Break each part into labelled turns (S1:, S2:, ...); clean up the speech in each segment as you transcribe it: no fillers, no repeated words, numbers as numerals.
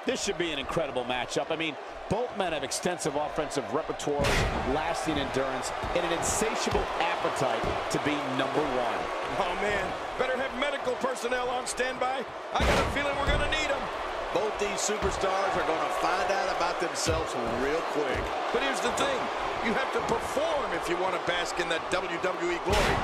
S1: This should be an incredible matchup. I mean, both men have extensive offensive repertoires, lasting endurance, and an insatiable appetite to be number one.
S2: Oh, man. Better have medical personnel on standby. I got a feeling we're going to need them.
S3: Both these superstars are going to find out about themselves real quick.
S2: But here's the thing. You have to perform if you want to bask in that WWE glory.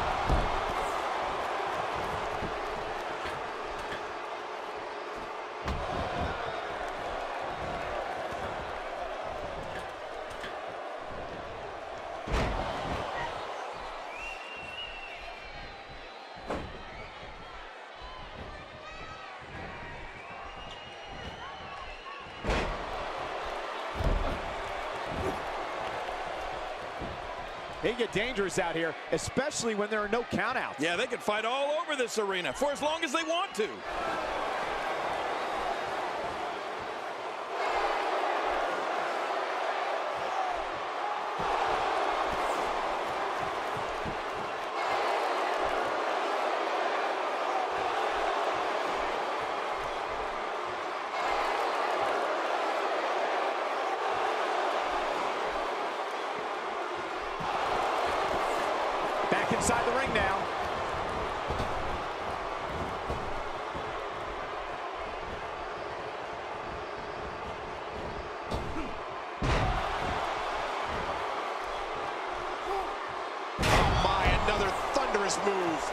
S1: They get dangerous out here, especially when there are no countouts.
S2: Yeah, they could fight all over this arena for as long as they want to.
S1: Back inside the ring now.
S3: Oh my, another thunderous move.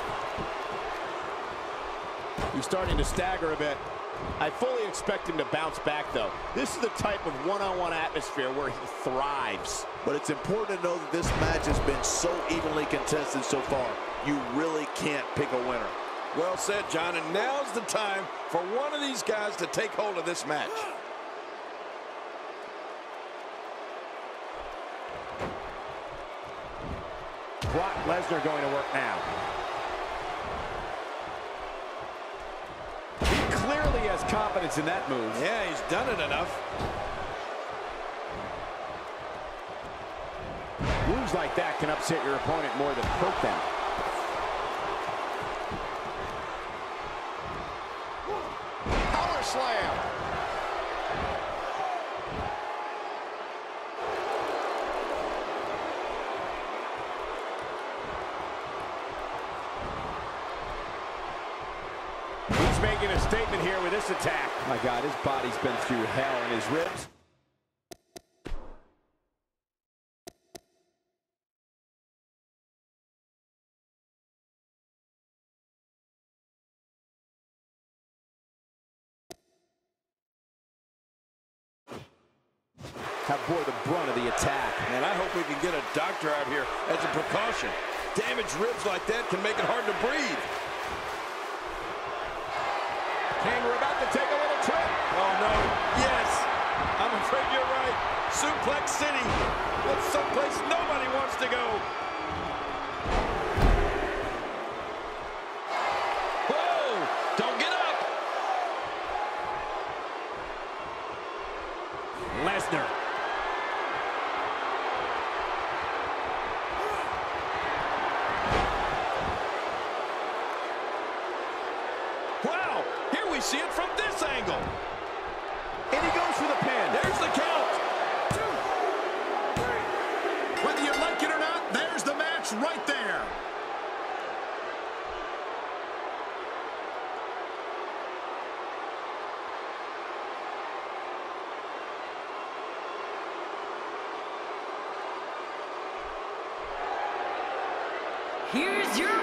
S1: He's starting to stagger a bit. I fully expect him to bounce back, though. This is the type of one-on-one atmosphere where he thrives.
S3: But it's important to know that this match has been so evenly contested so far. You really can't pick a winner.
S2: Well said, John, and now's the time for one of these guys to take hold of this match.
S1: Brock Lesnar going to work now. He clearly has confidence in that move.
S2: Yeah, he's done it enough.
S1: Moves like that can upset your opponent more than hurt them.
S3: Power slam.
S1: He's making a statement here with this attack. My God, his body's been through hell, and his ribs. Have bore the brunt of the attack.
S2: And I hope we can get a doctor out here as a precaution. Damaged ribs like that can make it hard to breathe.
S1: Kane, we're about to take a little trip.
S2: Oh, no. Yes. I'm afraid you're right. Suplex City. That's someplace nobody wants to go. Whoa! Don't get up.
S1: Lesnar.
S2: Wow. Here we see it from this angle.
S1: And he goes for the pin.
S2: There's the count.
S4: 2, 3. Whether you like it or not, there's the match right there.
S5: Here's your